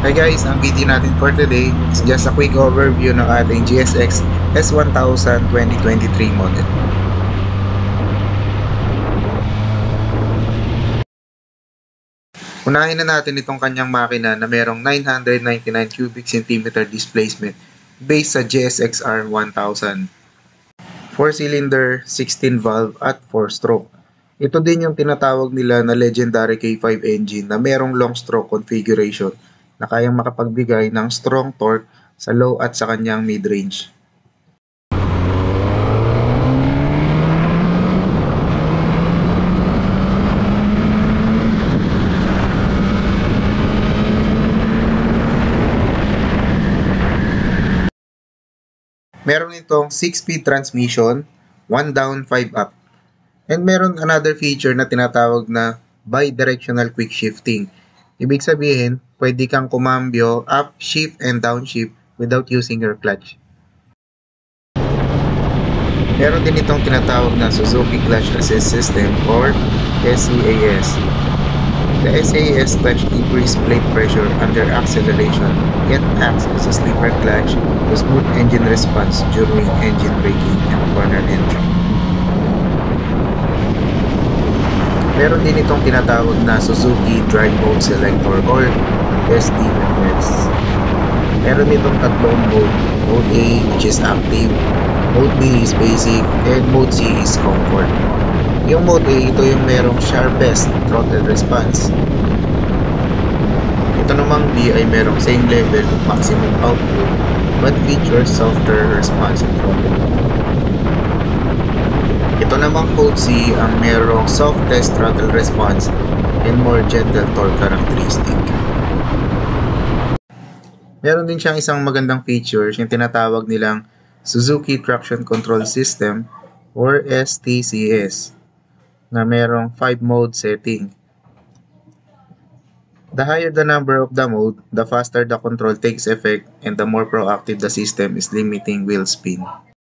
Hi guys, ang video natin for today is just a quick overview ng ating GSX S1000 2023 model. Unahin na natin itong kanyang makina na merong 999 cubic centimeter displacement based sa GSX-R 1000. 4-cylinder, 16 valve at 4-stroke. Ito din yung tinatawag nila na legendary K5 engine na merong long stroke configuration na kayang makapagbigay ng strong torque sa low at sa kanyang mid-range. Meron itong 6-speed transmission, 1 down, 5 up. And meron another feature na tinatawag na bi-directional quick shifting. Ibig sabihin, pwede kang kumambyo up, shift, and downshift without using your clutch. Meron din itong tinatawag na Suzuki Clutch Assist System or SCAS. The SCAS clutch increases plate pressure under acceleration. It acts as a sleeper clutch to smooth engine response during engine braking and corner entry. Meron din itong tinatawag na Suzuki Drive Mode Selector or SDMS. Meron itong tatlong mode. Mode A which is active, Mode B is basic, and Mode C is comfort. Yung Mode A, ito yung merong sharpest throttle response. Ito namang B ay merong same level of maximum output but features softer response in throttle. Ito namang Mode C ang merong softest throttle response and more gentle torque characteristic. Meron din siyang isang magandang features yung tinatawag nilang Suzuki Traction Control System or STCS na merong 5 mode setting. The higher the number of the mode, the faster the control takes effect and the more proactive the system is limiting wheel spin.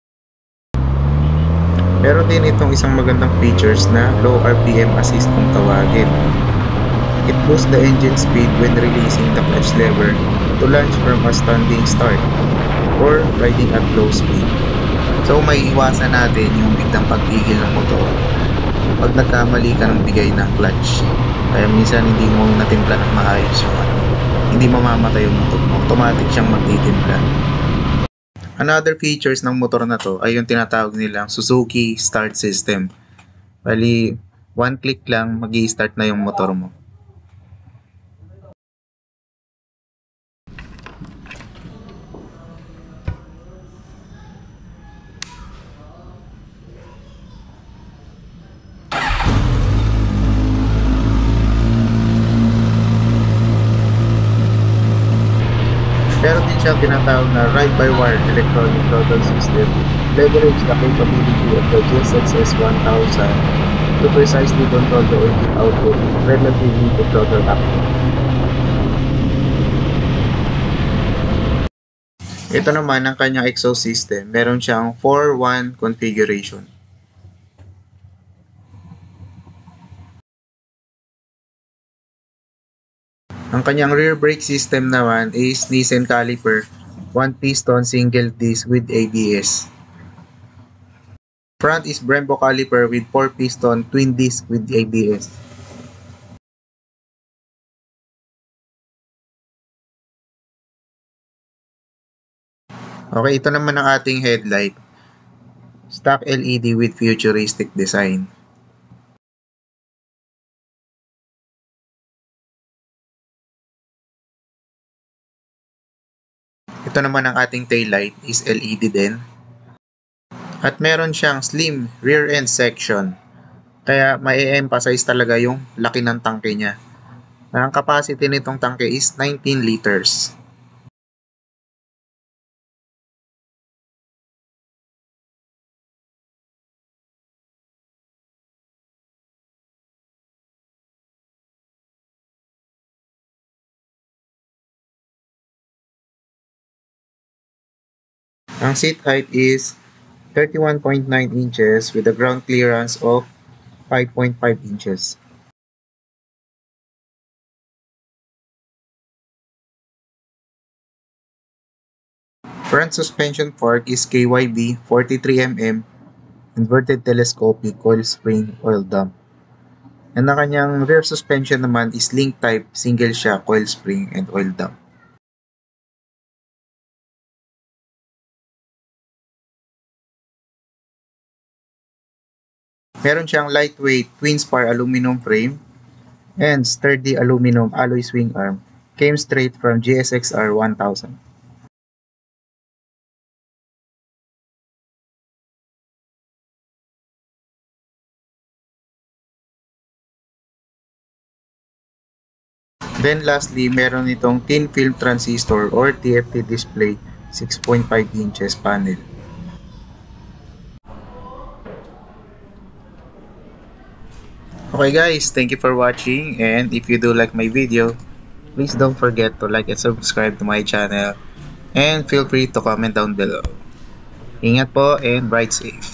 Meron din itong isang magandang features na low RPM assist kung tawagin. It boosts the engine speed when releasing the clutch lever to launch from a standing start or riding at low speed. So may iwasan natin yung biglang pagpigil ng motor pag nagkamali ka ng bigay ng clutch. Kaya minsan hindi mo natimpla ng maayos yung hindi mamamatay yung motor mo. Automatic siyang magtitimpla. Another features ng motor na to ay yung tinatawag nilang Suzuki Start System. Bali, one click lang mag-i-start na yung motor mo. Meron din siyang tinatawag na ride-by-wire electronic throttle system. Leverage the capability of the GSX S1000 to precisely control the engine output relatively to throttle output. Ito naman ang kanyang exhaust system. Meron siyang 4-1 configuration. Ang kanyang rear brake system naman is Nissan caliper, 1-piston single disc with ABS. Front is Brembo caliper with 4-piston twin disc with ABS. Okay, ito naman ang ating headlight. Stock LED with futuristic design. Ito naman ang ating taillight is LED din. At meron siyang slim rear end section. Kaya mai-emphasize talaga yung laki ng tangke niya. Ang capacity nitong tangke is 19 liters. Ang seat height is 31.9 inches with a ground clearance of 5.5 inches. Front suspension fork is KYB 43mm inverted telescopic coil spring oil dump. And ang kanyang rear suspension naman is link type single shock coil spring and oil dump. Meron siyang lightweight twin spar aluminum frame and sturdy aluminum alloy swing arm. Came straight from GSX-R 1000. Then lastly, meron itong thin film transistor or TFT display 6.5 inches panel. Okay guys, thank you for watching, and if you do like my video, please don't forget to like and subscribe to my channel and feel free to comment down below. Ingat po and ride safe.